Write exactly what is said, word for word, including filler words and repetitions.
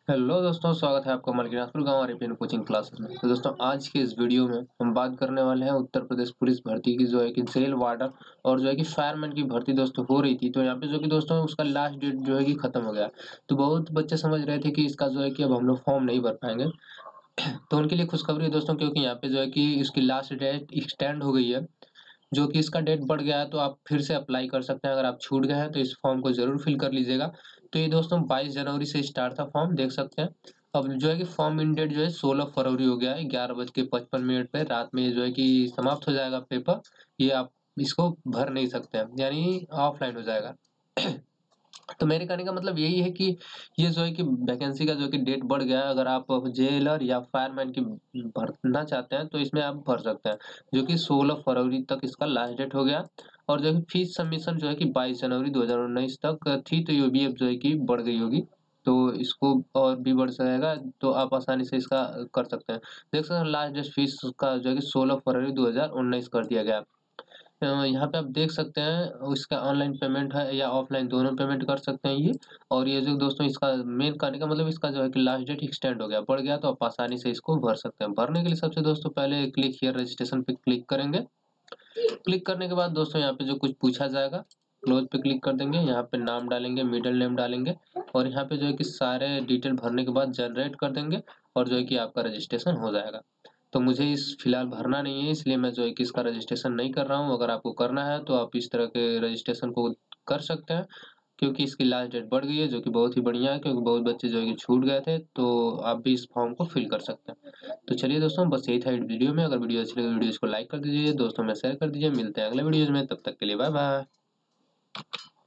Hello दोस्तों, स्वागत है आपका मलकिनासपुर गांव आरपीएन कोचिंग क्लासेस में। तो दोस्तों, आज के इस वीडियो में हम बात करने वाले हैं उत्तर प्रदेश पुलिस भर्ती की, जो है कि जेल वार्डर और जो है कि फायरमैन की भर्ती दोस्तों हो रही थी। तो यहाँ पे जो कि दोस्तों उसका लास्ट डेट जो है कि खत्म हो गया। तो बहुत बच्चे समझ रहे थे कि इसका जो है कि अब हम लोग फॉर्म नहीं भर पाएंगे। तो उनके लिए खुशखबरी है दोस्तों, क्योंकि यहाँ पे जो है कि इसकी लास्ट डेट एक्सटेंड हो गई है। जो कि इसका डेट बढ़ गया है, तो आप फिर से अप्लाई कर सकते हैं। अगर आप छूट गए हैं तो इस फॉर्म को जरूर फिल कर लीजिएगा। तो ये दोस्तों बाईस जनवरी से स्टार्ट था फॉर्म, देख सकते हैं। अब जो है कि फॉर्म इन डेट जो है सोलह फरवरी हो गया है, ग्यारह बज के पचपन मिनट पे रात में ये जो है कि समाप्त हो जाएगा पेपर। ये आप इसको भर नहीं सकते हैं, यानी ऑफलाइन हो जाएगा। तो मेरे कहने का मतलब यही है कि ये जो है कि वैकेंसी का जो है कि डेट बढ़ गया है। अगर आप जेलर या फायरमैन की भरना चाहते हैं तो इसमें आप भर सकते हैं, जो कि सोलह फरवरी तक इसका लास्ट डेट हो गया। और जो है फीस सबमिशन जो है कि बाईस जनवरी दो हजार उन्नीस तक थी, तो ये भी अब जो है कि बढ़ गई होगी। तो इसको और भी बढ़ जाएगा, तो आप आसानी से इसका कर सकते हैं। देख सकते हैं लास्ट डेट फीस का जो है कि सोलह फरवरी दो हजार उन्नीस कर दिया गया। अ, यहाँ पे आप देख सकते हैं इसका ऑनलाइन पेमेंट है या ऑफलाइन, दोनों पेमेंट कर सकते हैं ये। और ये जो दोस्तों इसका मेन करने का मतलब इसका जो है कि लास्ट डेट एक्सटेंड हो गया, बढ़ गया, तो आप आसानी से इसको भर सकते हैं। भरने के लिए सबसे दोस्तों पहले क्लिक हियर रजिस्ट्रेशन पे क्लिक करेंगे। क्लिक करने के बाद दोस्तों यहाँ पे जो कुछ पूछा जाएगा, क्लोज पे क्लिक कर देंगे। यहाँ पे नाम डालेंगे, मिडिल नेम डालेंगे, और यहाँ पे जो है कि सारे डिटेल भरने के बाद जनरेट कर देंगे, और जो है कि आपका रजिस्ट्रेशन हो जाएगा। तो मुझे इस फिलहाल भरना नहीं है, इसलिए मैं जो है कि इसका रजिस्ट्रेशन नहीं कर रहा हूँ। अगर आपको करना है तो आप इस तरह के रजिस्ट्रेशन को कर सकते हैं, क्योंकि इसकी लास्ट डेट बढ़ गई है, जो कि बहुत ही बढ़िया है, क्योंकि बहुत बच्चे जो है कि छूट गए थे। तो आप भी इस फॉर्म को फिल कर सकते हैं। तो चलिए दोस्तों, बस यही था वीडियो में। अगर वीडियो अच्छी लगे वीडियो को लाइक कर दीजिए, दोस्तों में शेयर कर दीजिए। मिलते हैं अगले वीडियोज में, तब तक के लिए बाय बाय।